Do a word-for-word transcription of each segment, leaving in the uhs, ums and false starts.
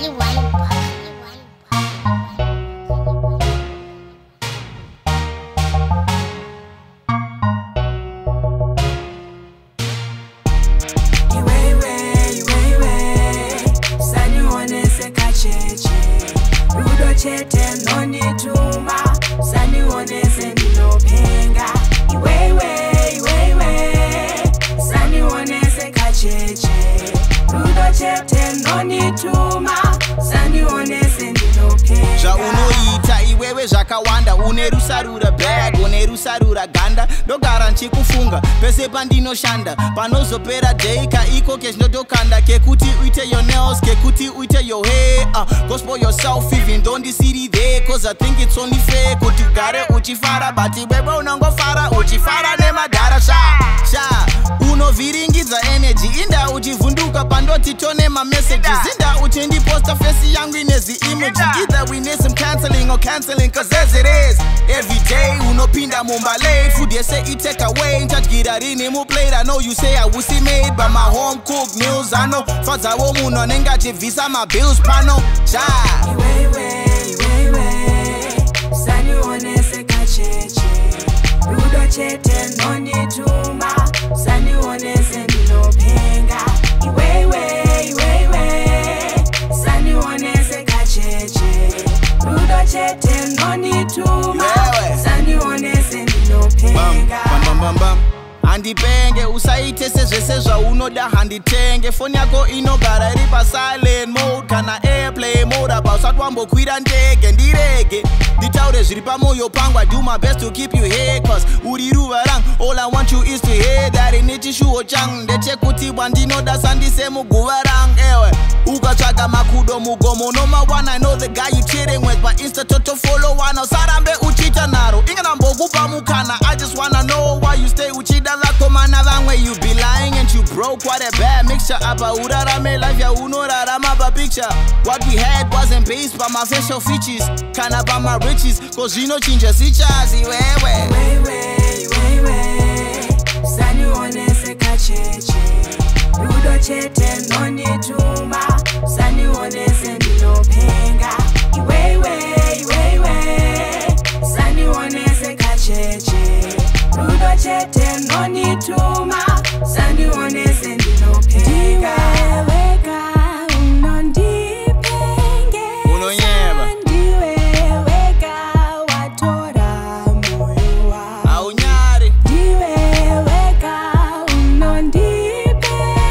Zvaunoita iwewe zvakawanda, une rusarura bag, une rusarura ganda, ndogara nchikufunga pese pandinoshanda, panozopera day kaiko kezvinotokanda, kekuti uite your nails, kekuti uite your hair, uh, go spoil yourself even don't see there, cause I think it's only fair kuti ugare uchifara, but iwewe unongofara uchifara nemadhara sha sha unovhiringidza energy, inda uchivhunduka pandoti tone ma messages, inda uchindiposta face yangu inezi emoji, either we need some cancelling or cancelling, cause as it is every day unopinda mumba late, food you say it take away, nchagira rini mu plate, I know you say I was made by my home cooked meals, I know fadza wo muno nenga chivisa my bills pano sha iwewe iwewe sani onese kacheche rudo chete nonituma sani onese ndinopenga iwewe iwewe sani onese kacheche rudo chete nonituma sani onese ndinopenga bam bam bam handipenge usaite sezvese zvaunoda handitenge, foni yako inogara iri pa silent mode kana airplay mode, apa usati wambokwira ndege ndirege nditaure zviri pamwoyo pangu, I do my best to keep you here cause uri ruva rangu, all I want you is to hear that ini chishuwo changu ndechekuti bwandinoda sandise muguva rangu, ewe ukatsvaga makudo mugomo noma one, I know the guy you cheating with, but insta toto follow one, usarambe uchita naro inganambokupa mukana, I just wanna know why you stay uchida lako mana vamwe, you be lying and you broke, what a bad mixture, apa urarame life ya unorarama pa picture, what we had wasn't based by my facial features kana by my riches, cause zvinochinja sichazi wewe iwewe iwewe sani onese kacheche rudo chete nonituma sani onese ndinopenga iwewe iwewe sani onese kacheche rudo chete nonituma sani onese ndinopenga ndiweweka unondipenge unonyeba ndiweweka watora moyo wangu aunyari ndiweweka unondipengesa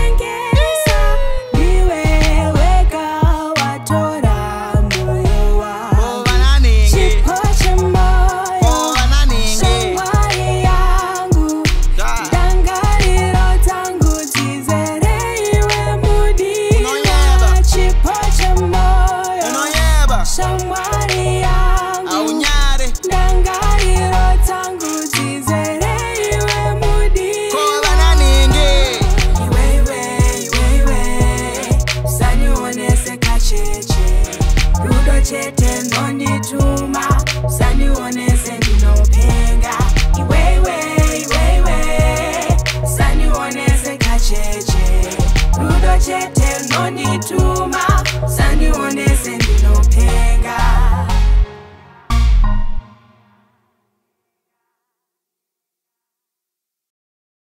ndiweweka watora moyo wangu chipo chemoyo shamwari yangu dangariro dzangu dzizere iwe mudiwa chipo chemoyo unonyeba shamwari yangu aunyari dangariro dzangu dzizere iwe mudiwa kova naningi iwewe iwewe sani onese kacheche rudo chete nonituma sani onese ndinopenga iwewe iwewe sani onese kacheche rudo chete nonituma sani onese ndinopenga